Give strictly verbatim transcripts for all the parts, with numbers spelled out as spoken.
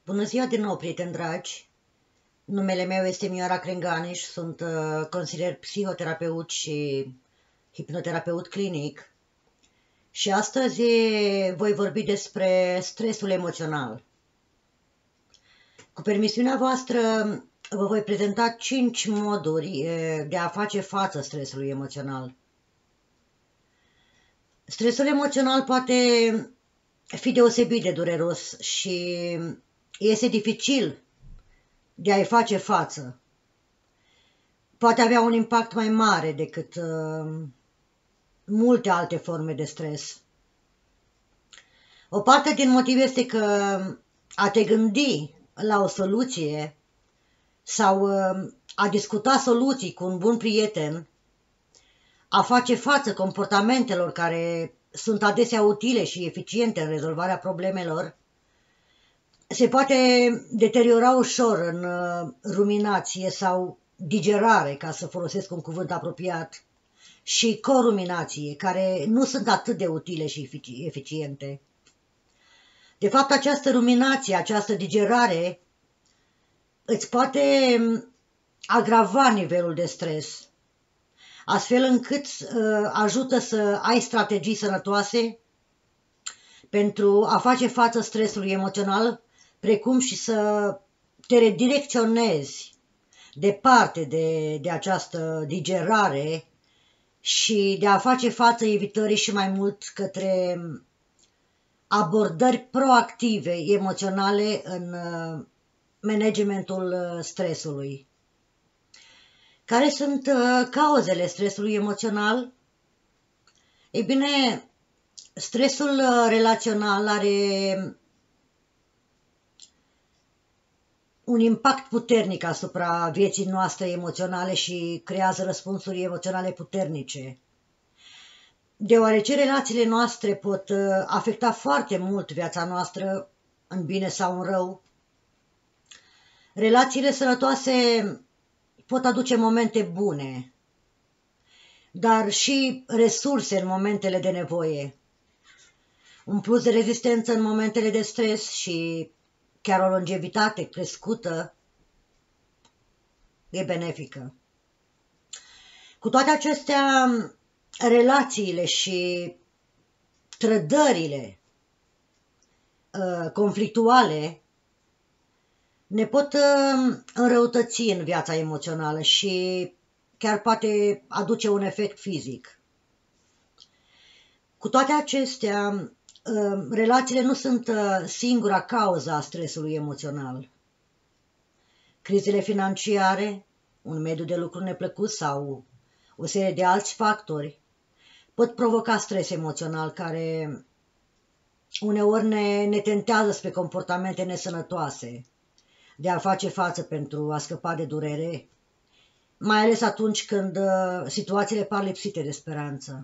Bună ziua din nou, prieteni dragi! Numele meu este Mioara Crenganiș, sunt uh, consilier psihoterapeut și hipnoterapeut clinic și astăzi voi vorbi despre stresul emoțional. Cu permisiunea voastră vă voi prezenta cinci moduri de a face față stresului emoțional. Stresul emoțional poate fi deosebit de dureros și este dificil de a-i face față. Poate avea un impact mai mare decât uh, multe alte forme de stres. O parte din motiv este că a te gândi la o soluție sau uh, a discuta soluții cu un bun prieten, a face față comportamentelor care sunt adesea utile și eficiente în rezolvarea problemelor, se poate deteriora ușor în uh, ruminație sau digerare, ca să folosesc un cuvânt apropiat, și coruminație, care nu sunt atât de utile și eficiente. De fapt, această ruminație, această digerare îți poate agrava nivelul de stres, astfel încât uh, ajută să ai strategii sănătoase pentru a face față stresului emoțional, precum și să te redirecționezi departe de, de această digerare și de a face față evitării și mai mult către abordări proactive emoționale în managementul stresului. Care sunt cauzele stresului emoțional? Ei bine, stresul relațional are un impact puternic asupra vieții noastre emoționale și creează răspunsuri emoționale puternice. Deoarece relațiile noastre pot afecta foarte mult viața noastră, în bine sau în rău, relațiile sănătoase pot aduce momente bune, dar și resurse în momentele de nevoie, un plus de rezistență în momentele de stres și chiar o longevitate crescută e benefică. Cu toate acestea, relațiile și trădările uh, conflictuale ne pot uh, înrăutăți în viața emoțională și chiar poate aduce un efect fizic. Cu toate acestea, relațiile nu sunt singura cauză a stresului emoțional. Crizele financiare, un mediu de lucru neplăcut sau o serie de alți factori pot provoca stres emoțional care uneori ne, ne tentează spre comportamente nesănătoase de a face față pentru a scăpa de durere, mai ales atunci când situațiile par lipsite de speranță.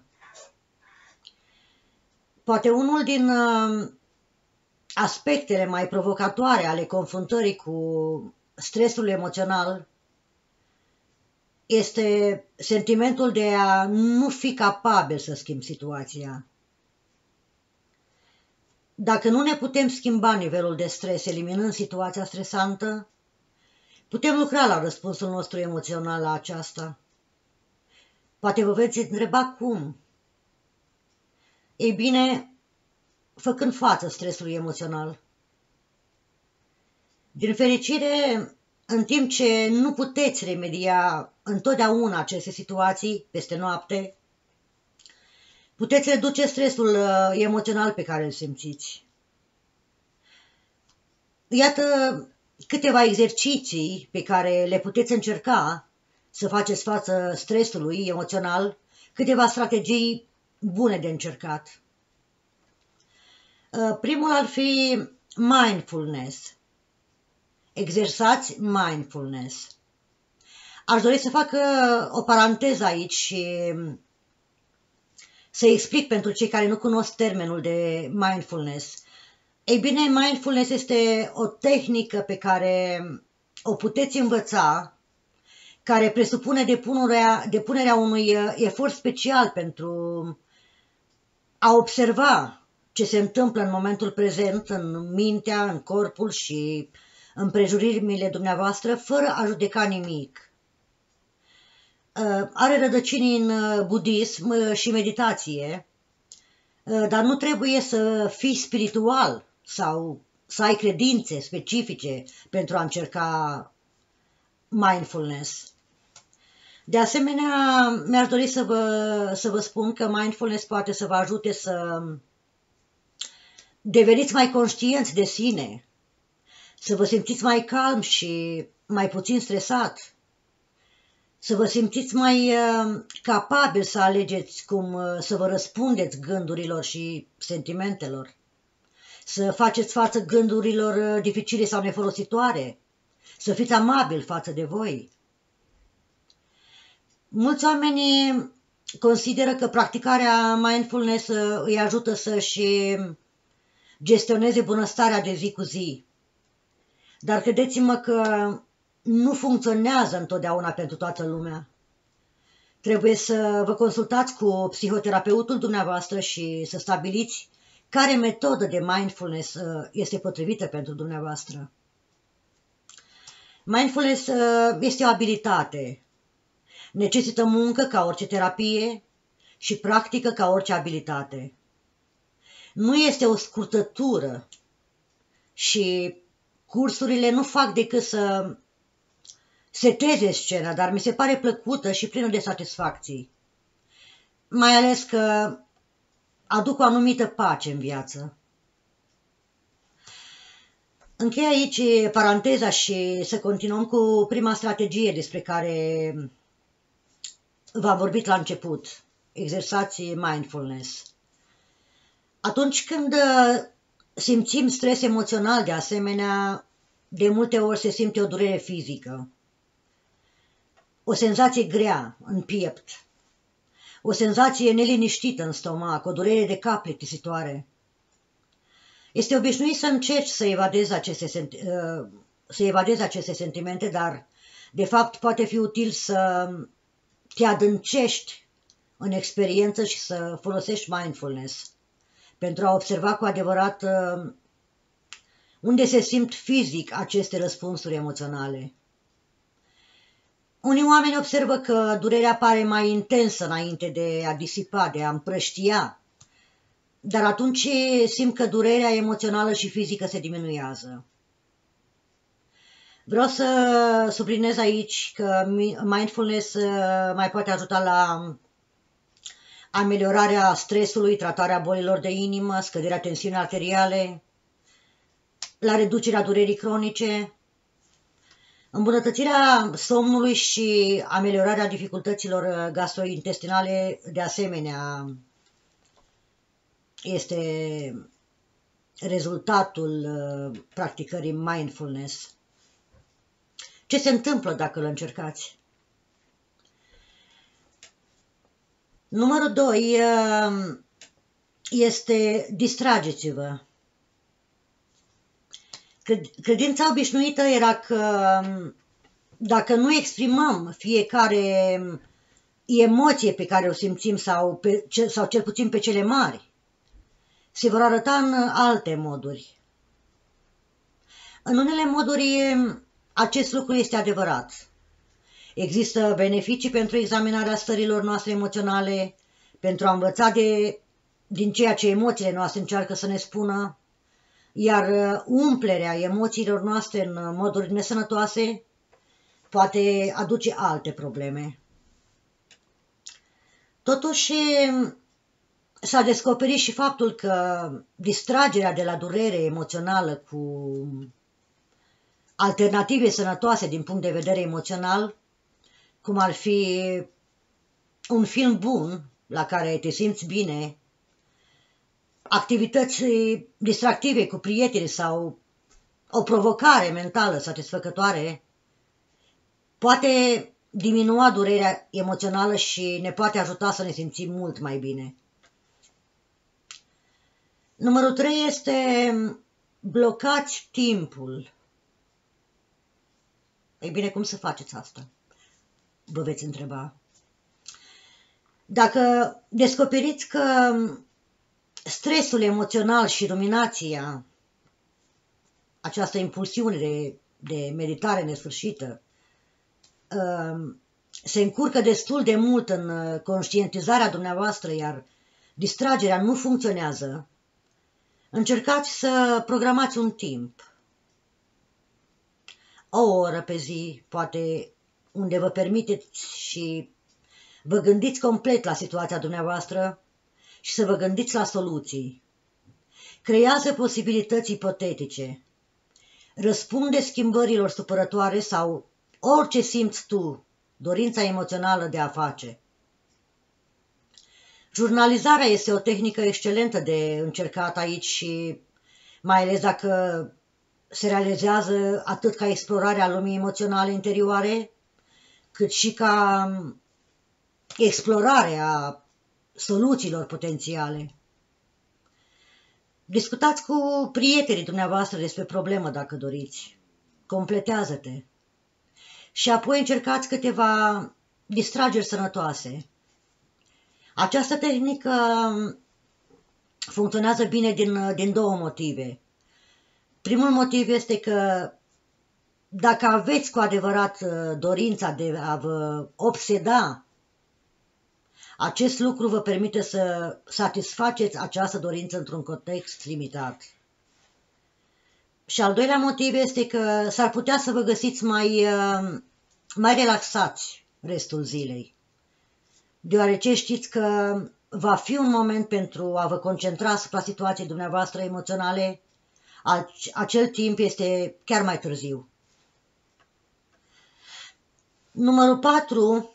Poate unul din uh, aspectele mai provocatoare ale confruntării cu stresul emoțional este sentimentul de a nu fi capabil să schimbi situația. Dacă nu ne putem schimba nivelul de stres eliminând situația stresantă, putem lucra la răspunsul nostru emoțional la aceasta. Poate vă veți întreba cum. Ei bine, făcând față stresului emoțional. Din fericire, în timp ce nu puteți remedia întotdeauna aceste situații peste noapte, puteți reduce stresul emoțional pe care îl simțiți. Iată câteva exerciții pe care le puteți încerca să faceți față stresului emoțional, câteva strategii bune de încercat. Primul ar fi mindfulness. Exersați mindfulness. Aș dori să fac o paranteză aici și să explic pentru cei care nu cunosc termenul de mindfulness. Ei bine, mindfulness este o tehnică pe care o puteți învăța, care presupune depunerea, depunerea unui efort special pentru a observa ce se întâmplă în momentul prezent, în mintea, în corpul și împrejurimile dumneavoastră, fără a judeca nimic. Are rădăcini în budism și meditație, dar nu trebuie să fii spiritual sau să ai credințe specifice pentru a încerca mindfulness. De asemenea, mi-aș dori să vă, să vă spun că mindfulness poate să vă ajute să deveniți mai conștienți de sine, să vă simțiți mai calm și mai puțin stresat, să vă simțiți mai capabil să alegeți cum să vă răspundeți gândurilor și sentimentelor, să faceți față gândurilor dificile sau nefolositoare, să fiți amabil față de voi. Mulți oameni consideră că practicarea mindfulness îi ajută să-și gestioneze bunăstarea de zi cu zi. Dar credeți-mă că nu funcționează întotdeauna pentru toată lumea. Trebuie să vă consultați cu psihoterapeutul dumneavoastră și să stabiliți care metodă de mindfulness este potrivită pentru dumneavoastră. Mindfulness este o abilitate. Necesită muncă ca orice terapie și practică ca orice abilitate. Nu este o scurtătură și cursurile nu fac decât să seteze scena, dar mi se pare plăcută și plină de satisfacții. Mai ales că aduc o anumită pace în viață. Închei aici paranteza și să continuăm cu prima strategie despre care v-am vorbit la început, exersații mindfulness. Atunci când simțim stres emoțional, de asemenea, de multe ori se simte o durere fizică, o senzație grea în piept, o senzație neliniștită în stomac, o durere de cap plictisitoare. Este obișnuit să încerci să evadezi aceste, să evadezi aceste sentimente, dar de fapt poate fi util să te adâncești în experiență și să folosești mindfulness pentru a observa cu adevărat unde se simt fizic aceste răspunsuri emoționale. Unii oameni observă că durerea pare mai intensă înainte de a disipa, de a împrăștia, dar atunci simt că durerea emoțională și fizică se diminuează. Vreau să subliniez aici că mindfulness mai poate ajuta la ameliorarea stresului, tratarea bolilor de inimă, scăderea tensiunii arteriale, la reducerea durerii cronice, îmbunătățirea somnului și ameliorarea dificultăților gastrointestinale, de asemenea, este rezultatul practicării mindfulness. Ce se întâmplă dacă îl încercați? Numărul doi este distrageți-vă. Credința obișnuită era că dacă nu exprimăm fiecare emoție pe care o simțim sau, pe, sau cel puțin pe cele mari, se vor arăta în alte moduri. În unele moduri acest lucru este adevărat. Există beneficii pentru examinarea stărilor noastre emoționale, pentru a învăța de, din ceea ce emoțiile noastre încearcă să ne spună, iar umplerea emoțiilor noastre în moduri nesănătoase poate aduce alte probleme. Totuși, s-a descoperit și faptul că distragerea de la durere emoțională cu alternative sănătoase din punct de vedere emoțional, cum ar fi un film bun la care te simți bine, activități distractive cu prieteni sau o provocare mentală satisfăcătoare, poate diminua durerea emoțională și ne poate ajuta să ne simțim mult mai bine. Numărul trei este blocați timpul. Ei bine, cum să faceți asta? Vă veți întreba. Dacă descoperiți că stresul emoțional și ruminația, această impulsiune de, de meditare nesfârșită, se încurcă destul de mult în conștientizarea dumneavoastră, iar distragerea nu funcționează, încercați să programați un timp. O oră pe zi, poate, unde vă permiteți și vă gândiți complet la situația dumneavoastră și să vă gândiți la soluții. Creează posibilități ipotetice. Răspunde schimbărilor supărătoare sau orice simți tu, dorința emoțională de a face. Jurnalizarea este o tehnică excelentă de încercat aici și mai ales dacă se realizează atât ca explorarea lumii emoționale interioare, cât și ca explorarea soluțiilor potențiale. Discutați cu prietenii dumneavoastră despre problemă dacă doriți. Completează-te. Și apoi încercați câteva distrageri sănătoase. Această tehnică funcționează bine din, din două motive. Primul motiv este că dacă aveți cu adevărat dorința de a vă obseda, acest lucru vă permite să satisfaceți această dorință într-un context limitat. Și al doilea motiv este că s-ar putea să vă găsiți mai, mai relaxați restul zilei, deoarece știți că va fi un moment pentru a vă concentra asupra situației dumneavoastră emoționale, acel timp este chiar mai târziu. Numărul patru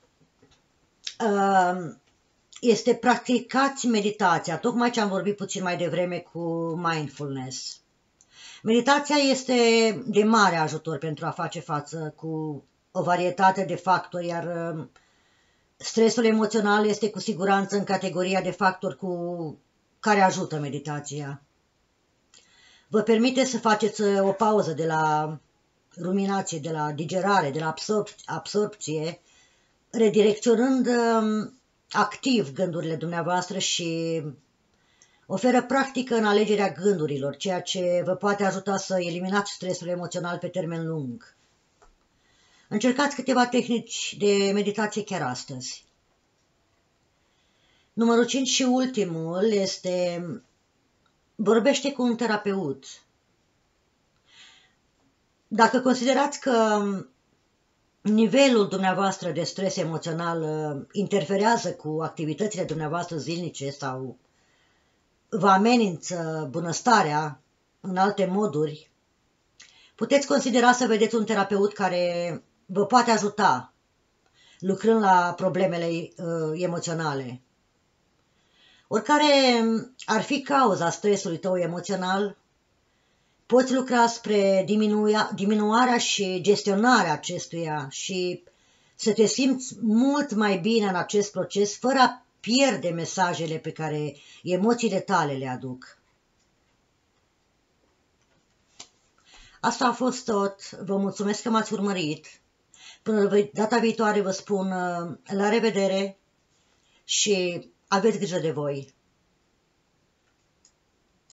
este practicați meditația, tocmai ce am vorbit puțin mai devreme cu mindfulness. Meditația este de mare ajutor pentru a face față cu o varietate de factori, iar stresul emoțional este cu siguranță în categoria de factori cu care ajută meditația. Vă permite să faceți o pauză de la ruminație, de la digerare, de la absorp- absorpție, redirecționând activ gândurile dumneavoastră și oferă practică în alegerea gândurilor, ceea ce vă poate ajuta să eliminați stresul emoțional pe termen lung. Încercați câteva tehnici de meditație chiar astăzi. Numărul cinci și ultimul este: vorbește cu un terapeut. Dacă considerați că nivelul dumneavoastră de stres emoțional interferează cu activitățile dumneavoastră zilnice sau vă amenință bunăstarea în alte moduri, puteți considera să vedeți un terapeut care vă poate ajuta lucrând la problemele uh, emoționale. Oricare ar fi cauza stresului tău emoțional, poți lucra spre diminua, diminuarea și gestionarea acestuia și să te simți mult mai bine în acest proces, fără a pierde mesajele pe care emoțiile tale le aduc. Asta a fost tot. Vă mulțumesc că m-ați urmărit. Până data viitoare vă spun la revedere și aveți grijă de voi.